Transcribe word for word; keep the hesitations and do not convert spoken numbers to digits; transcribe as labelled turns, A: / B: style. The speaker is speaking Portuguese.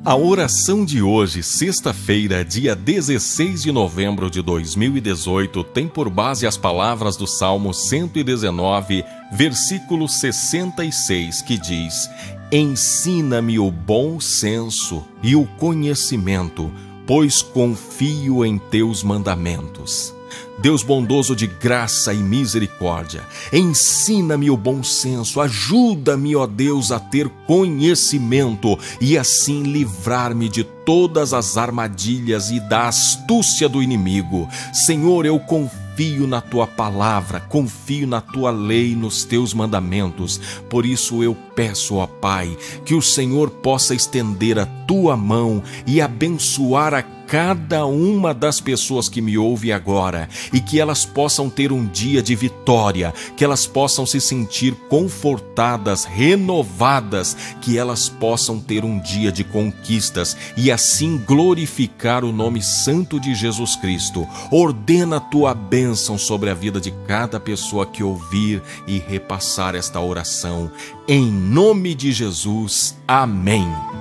A: A oração de hoje, sexta-feira, dia dezesseis de novembro de dois mil e dezoito, tem por base as palavras do Salmo cento e dezenove, versículo sessenta e seis, que diz: Ensina-me o bom senso e o conhecimento, pois confio em teus mandamentos. Deus bondoso de graça e misericórdia, ensina-me o bom senso, ajuda-me, ó Deus, a ter conhecimento e assim livrar-me de todas as armadilhas e da astúcia do inimigo. Senhor, eu confio na Tua palavra, confio na Tua lei, nos Teus mandamentos. Por isso eu peço, ó Pai, que o Senhor possa estender a Tua mão e abençoar a cada uma das pessoas que me ouvem agora, e que elas possam ter um dia de vitória, que elas possam se sentir confortadas, renovadas, que elas possam ter um dia de conquistas e assim glorificar o nome santo de Jesus Cristo. Ordena a Tua bênção sobre a vida de cada pessoa que ouvir e repassar esta oração. Em nome de Jesus, amém.